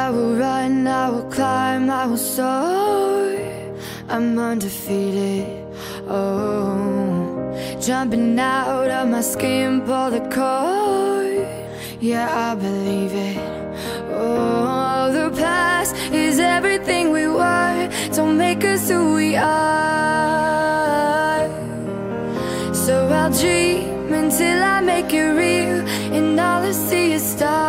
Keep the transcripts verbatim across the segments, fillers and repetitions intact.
I will run, I will climb, I will soar. I'm undefeated, oh. Jumping out of my skin, pull the cord. Yeah, I believe it. Oh, the past is everything we were. Don't make us who we are. So I'll dream until I make it real, and all I see is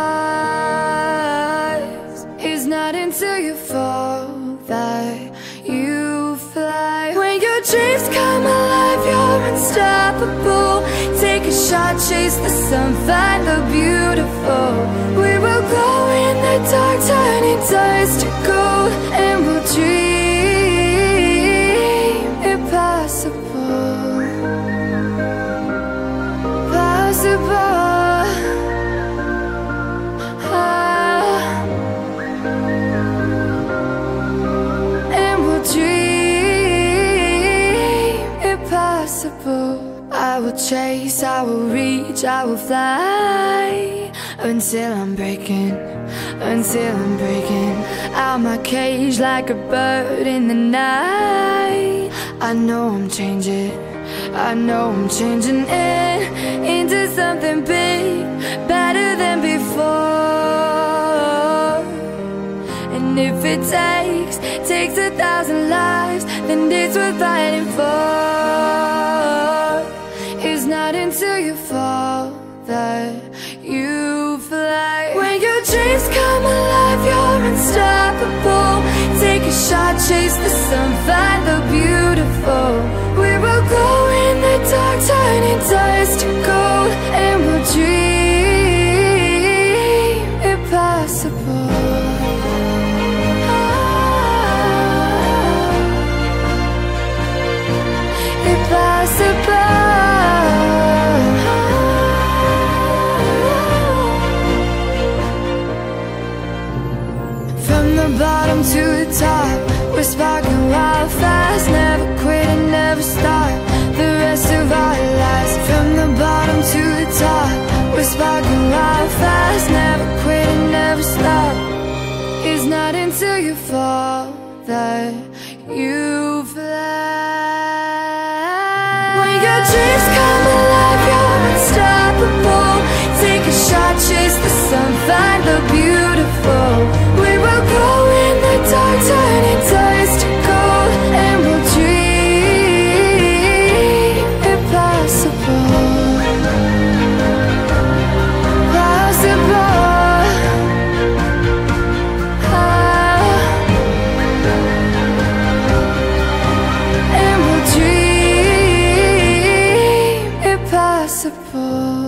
stars. It's not until you fall that you fly. When your dreams come alive, you're unstoppable. Take a shot, chase the sun, find the beautiful. We will glow in the dark, turning dust to gold, and we'll dream impossible. Possible. Ah. And we'll dream impossible. I will chase, I will reach, I will fly, until I'm breaking, until I'm breaking out my cage like a bird in the night. I know I'm changing, I know I'm changing it into something big, better than before. And if it takes, takes a thousand lives, then it's worth fighting for. It's not until you fall that you fly. When your dreams come alive, you're unstoppable. Take a shot, chase the sun, find the beautiful. We will go in the dark, turning dust to gold, and we'll dream impossible. Ah, impossible. From the bottom to the top, we're sparking wild fast. Never quit and never stop the rest of our lives. From the bottom to the top, we're sparking wild fast. Never quit and never stop. It's not until you fall that you fly. When your dreams come alive, you're unstoppable. Take a shot, chase the sun, find the beautiful. We will go in the dark, turning dust to gold, and we'll dream impossible. Possible. Ah. And we'll dream impossible.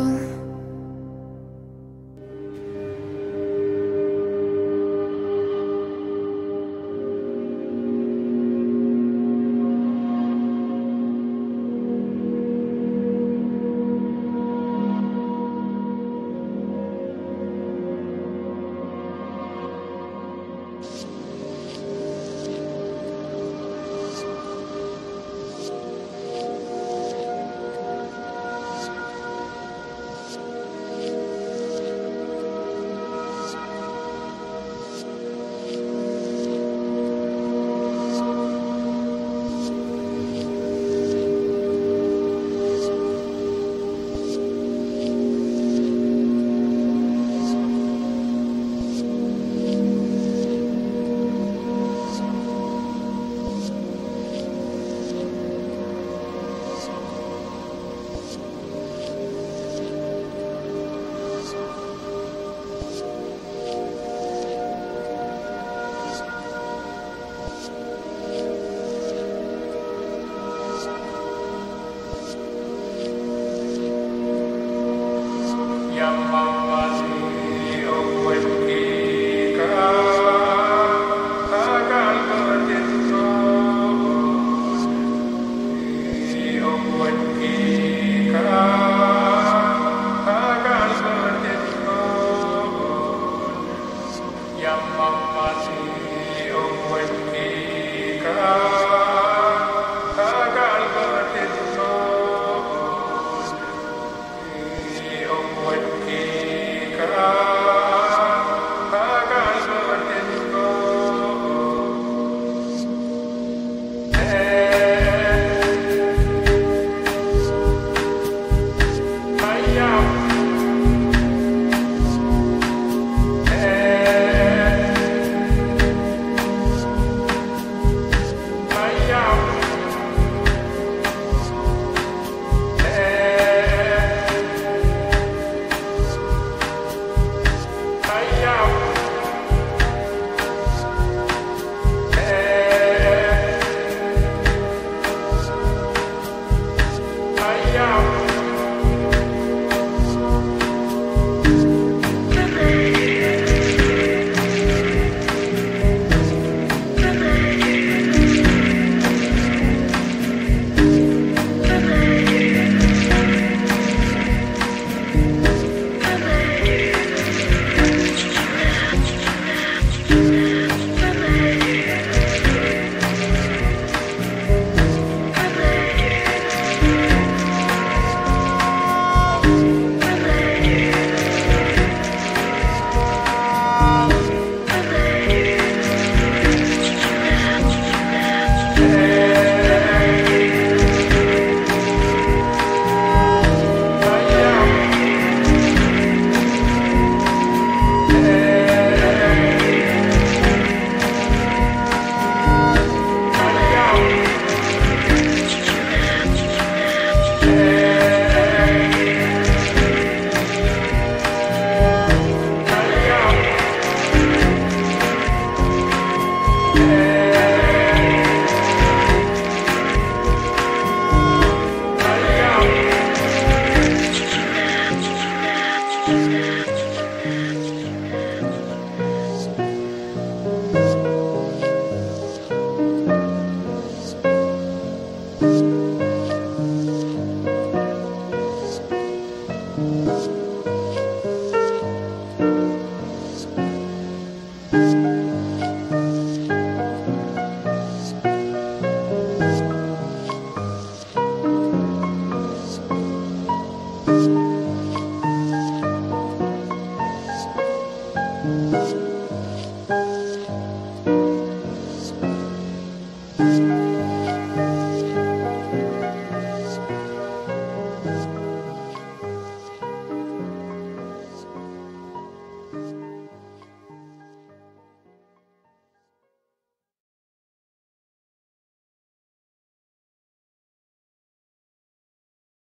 you.